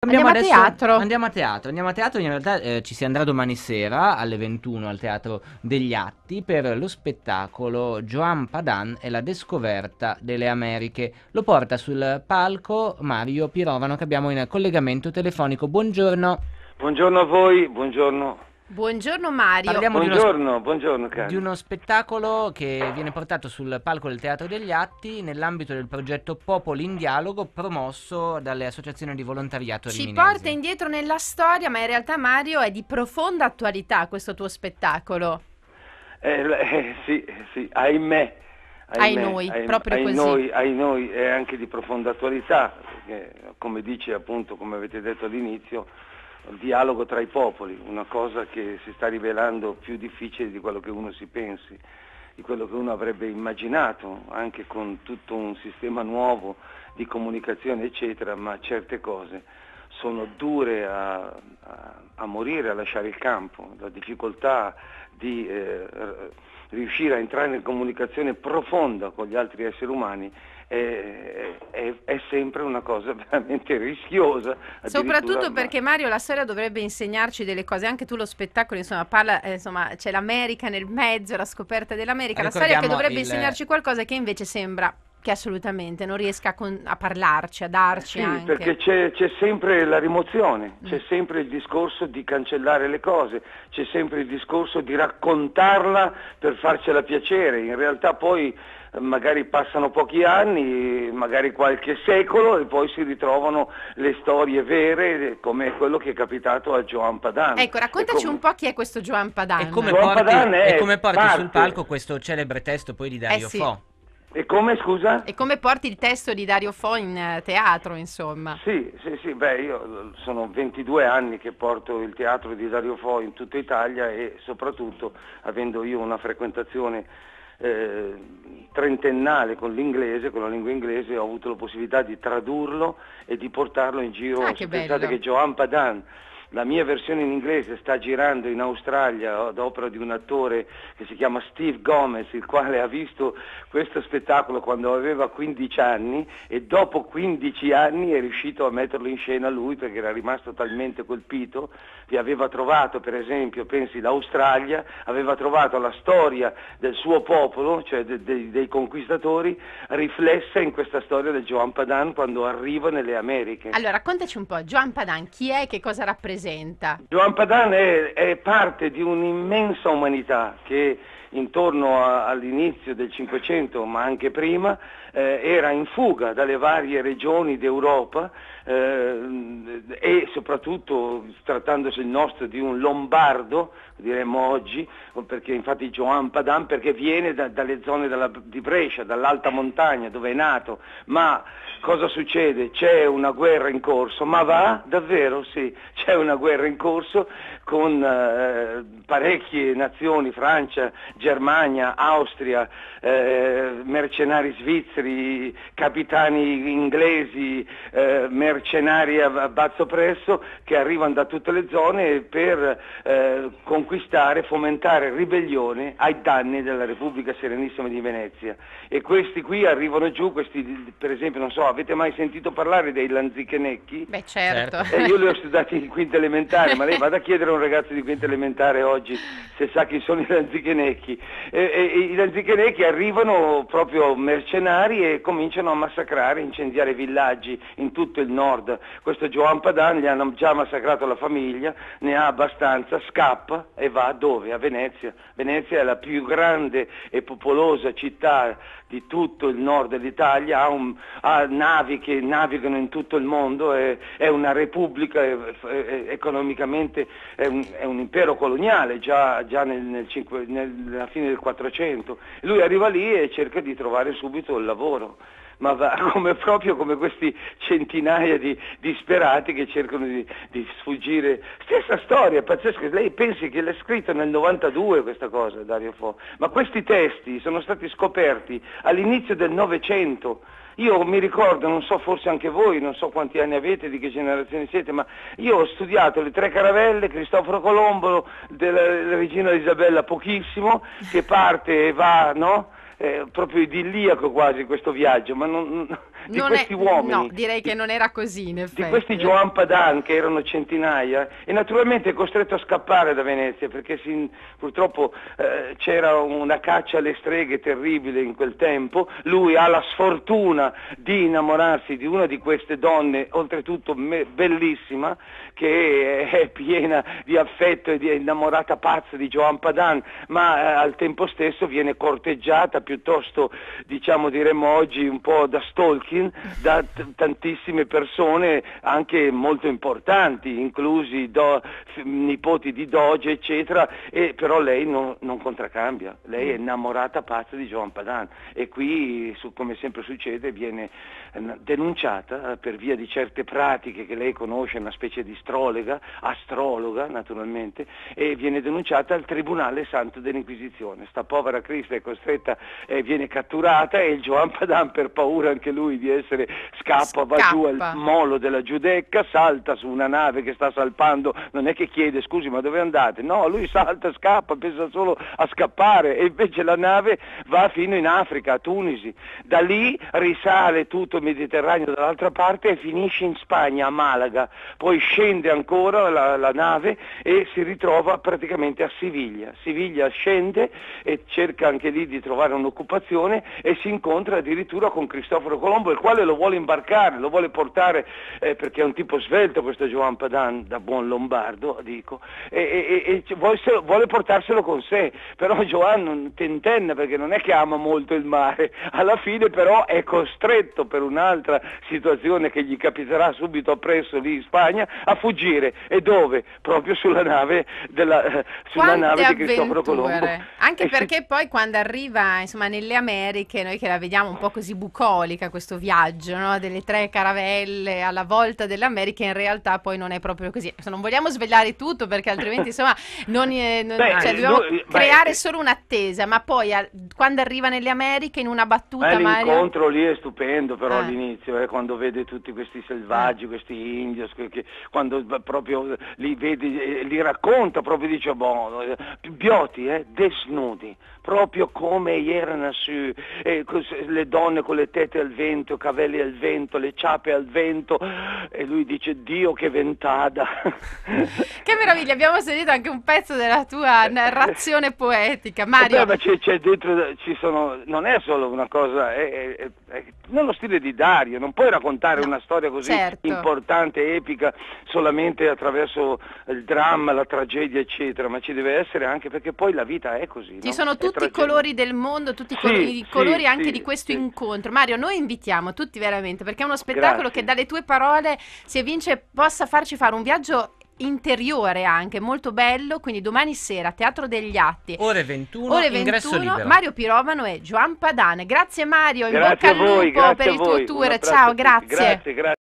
Andiamo a teatro. Andiamo a teatro, in realtà ci si andrà domani sera alle 21 al Teatro degli Atti per lo spettacolo Joan Padan e la descoperta delle Americhe. Lo porta sul palco Mario Pirovano, che abbiamo in collegamento telefonico. Buongiorno. Buongiorno a voi, buongiorno. Buongiorno Mario. Parliamo Buongiorno cari. di uno spettacolo che viene portato sul palco del Teatro degli Atti nell'ambito del progetto Popoli in Dialogo, promosso dalle associazioni di volontariato Ci riminesi. porta indietro nella storia, ma in realtà Mario è di profonda attualità questo tuo spettacolo. Sì, ahimè. Ai noi, proprio così. Ai noi è anche di profonda attualità, perché come dice appunto, come avete detto all'inizio, il dialogo tra i popoli, una cosa che si sta rivelando più difficile di quello che uno si pensi, di quello che uno avrebbe immaginato, anche con tutto un sistema nuovo di comunicazione eccetera, ma certe cose sono dure a morire, a lasciare il campo. La difficoltà di riuscire a entrare in comunicazione profonda con gli altri esseri umani è sempre una cosa veramente rischiosa. Soprattutto perché Mario, la storia dovrebbe insegnarci delle cose, anche tu lo spettacolo parla, c'è l'America nel mezzo, la scoperta dell'America, la storia che dovrebbe insegnarci qualcosa che invece sembra che assolutamente non riesca a parlarci, a darci anche. Perché c'è sempre la rimozione, c'è sempre il discorso di cancellare le cose, c'è sempre il discorso di raccontarla per farcela piacere. In realtà poi magari passano pochi anni, magari qualche secolo, e poi si ritrovano le storie vere, come quello che è capitato a Joan Padan. Ecco, raccontaci un po' chi è questo Joan Padan. E come porti sul palco questo celebre testo poi di Dario Fo. E come, scusa? E come porti il testo di Dario Fo in teatro, insomma? Sì, io sono 22 anni che porto il teatro di Dario Fo in tutta Italia, e soprattutto avendo io una frequentazione trentennale con l'inglese, con la lingua inglese, ho avuto la possibilità di tradurlo e di portarlo in giro. Pensate che Joan Padan, la mia versione in inglese, sta girando in Australia ad opera di un attore che si chiama Steve Gomez, il quale ha visto questo spettacolo quando aveva 15 anni, e dopo 15 anni è riuscito a metterlo in scena lui, perché era rimasto talmente colpito. Vi aveva trovato, per esempio, pensi l'Australia, aveva trovato la storia del suo popolo, cioè dei conquistatori, riflessa in questa storia del Joan Padan quando arriva nelle Americhe. Allora, raccontaci un po', Joan Padan, chi è, che cosa rappresenta? Joan Padan è parte di un'immensa umanità che intorno all'inizio del Cinquecento, ma anche prima, era in fuga dalle varie regioni d'Europa, e soprattutto trattandosi il nostro di un lombardo, diremmo oggi, perché infatti Joan Padan, perché viene dalle zone di Brescia, dall'alta montagna dove è nato. Ma cosa succede? C'è una guerra in corso, ma va? Davvero? Sì, c'è una guerra in corso con parecchie nazioni, Francia, Germania, Austria, mercenari svizzeri, capitani inglesi, mercenari a bazzo prezzo, che arrivano da tutte le zone per conquistare, fomentare ribellione ai danni della Repubblica Serenissima di Venezia. E questi qui arrivano giù, per esempio, non so, avete mai sentito parlare dei Lanzichenecchi? Beh, certo. Io li ho studiati in quinta elementare, ma lei vada a chiedere a un ragazzo di quinta elementare oggi se sa chi sono i Lanzichenecchi. I Lanzichenecchi arrivano proprio mercenari e cominciano a massacrare, incendiare villaggi in tutto il nord. Questo Joan Padan gli hanno già massacrato la famiglia, ne ha abbastanza, scappa e va dove? A Venezia. Venezia è la più grande e popolosa città di tutto il nord dell'Italia, ha navi che navigano in tutto il mondo, è una repubblica, economicamente è un impero coloniale già nella fine del 400. Lui arriva lì e cerca di trovare subito il lavoro, ma proprio come questi centinaia di disperati che cercano di sfuggire. Stessa storia, pazzesca. Lei pensi che l'ha scritto nel 92 questa cosa, Dario Fo, ma questi testi sono stati scoperti all'inizio del Novecento. Io mi ricordo, non so, forse anche voi, non so quanti anni avete, di che generazione siete, ma io ho studiato le Tre Caravelle, Cristoforo Colombo, della regina Isabella pochissimo, che parte e va, no? proprio idilliaco quasi questo viaggio, ma di questi uomini. No, direi che non era così in effetti. Di questi Joan Padan, che erano centinaia, e naturalmente è costretto a scappare da Venezia, perché purtroppo c'era una caccia alle streghe terribile in quel tempo. Lui ha la sfortuna di innamorarsi di una di queste donne, oltretutto bellissima, che è piena di affetto e è innamorata pazza di Joan Padan, ma al tempo stesso viene corteggiata piuttosto, diciamo, diremmo oggi un po' da stalking, da tantissime persone anche molto importanti, inclusi nipoti di doge eccetera, e però lei non contraccambia, lei è innamorata pazza di Joan Padan, e qui come sempre succede viene denunciata per via di certe pratiche che lei conosce, una specie di astrologa naturalmente, e viene denunciata al Tribunale Santo dell'Inquisizione. Sta povera Crista è costretta, viene catturata, e il Joan Padan, per paura anche lui di essere va giù al molo della Giudecca, salta su una nave che sta salpando, non è che chiede scusi ma dove andate, no, lui salta, scappa, pensa solo a scappare, e invece la nave va fino in Africa, a Tunisi, da lì risale tutto il Mediterraneo dall'altra parte e finisce in Spagna, a Malaga, poi scende ancora la nave e si ritrova praticamente a Siviglia. Siviglia scende e cerca anche lì di trovare un'occupazione, e si incontra addirittura con Cristoforo Colombo, il quale lo vuole imbarcare, lo vuole portare, perché è un tipo svelto questo Joan Padan, da buon lombardo dico, e vuole portarselo con sé, però Joan non tentenna, perché non è che ama molto il mare, alla fine però è costretto, per un'altra situazione che gli capiterà subito appresso lì in Spagna, a fuggire. E dove? Proprio sulla nave di Cristoforo Colombo. Anche perché poi quando arriva insomma nelle Americhe, noi che la vediamo un po' così bucolica questo viaggio, no? Delle 3 caravelle alla volta delle Americhe, in realtà poi non è proprio così. Non vogliamo svegliare tutto, perché altrimenti insomma dobbiamo creare solo un'attesa, ma poi quando arriva nelle Americhe, in una battuta l'incontro lì è stupendo, però all'inizio, quando vede tutti questi selvaggi, questi indios, quando proprio li vedi, li racconta, proprio dice bioti, desnudi, proprio come erano su, le donne con le tette al vento, capelli al vento, le ciape al vento, e lui dice Dio che ventata. Che meraviglia, abbiamo sentito anche un pezzo della tua narrazione poetica, Mario. Ma c'è dentro, non è solo una cosa, è nello stile di Dario, non puoi raccontare una storia così importante, epica, solamente attraverso il dramma, la tragedia eccetera, ma ci deve essere anche, perché poi la vita è così. Ci sono tutti i colori del mondo, tutti i colori anche di questo incontro. Mario, noi invitiamo tutti veramente, perché è uno spettacolo che dalle tue parole si evince possa farci fare un viaggio interiore anche molto bello. Quindi domani sera Teatro degli Atti, ore 21, ingresso libero. Mario Pirovano e Joan Padan. Grazie Mario, in bocca al lupo per il tuo tour. Ciao, grazie. Grazie.